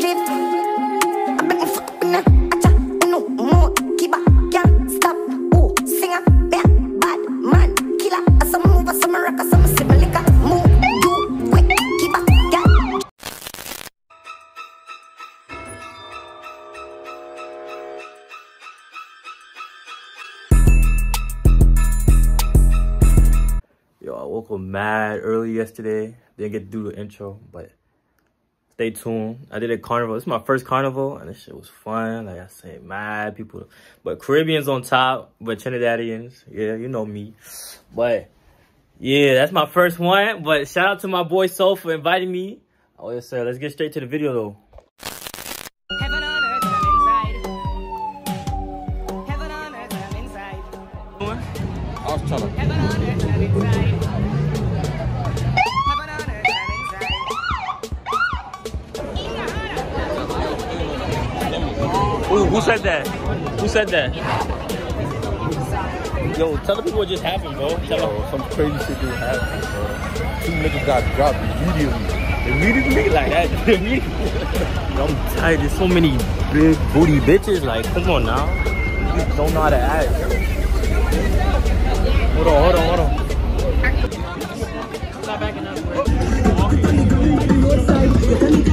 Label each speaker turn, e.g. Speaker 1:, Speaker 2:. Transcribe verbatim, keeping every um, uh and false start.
Speaker 1: Yo, I woke up mad early yesterday. Didn't get to do the intro, but stay tuned. I did a carnival. This is my first carnival, and this shit was fun. Like I said, mad people. But Caribbeans on top, but Trinidadians. Yeah, you know me. But yeah, that's my first one. But shout out to my boy Soul for inviting me. Oh, yes, sir. Let's get straight to the video, though.
Speaker 2: Heaven on earth, I'm inside. Heaven on earth, I'm inside.
Speaker 3: I was trying to.
Speaker 2: Heaven on earth, I'm inside. Heaven on earth, I'm inside.
Speaker 1: Who, who said that? Who said that? Yo, tell the people what just happened, bro. Tell
Speaker 3: Yo,
Speaker 1: them.
Speaker 3: some crazy shit just happened, bro. Two niggas got dropped immediately. Immediately?
Speaker 1: Like that. Yo, I'm tired. There's so many big booty bitches. Like, come on now. You don't know how to act. Hold on, hold on, hold on. Stop backing up, bro.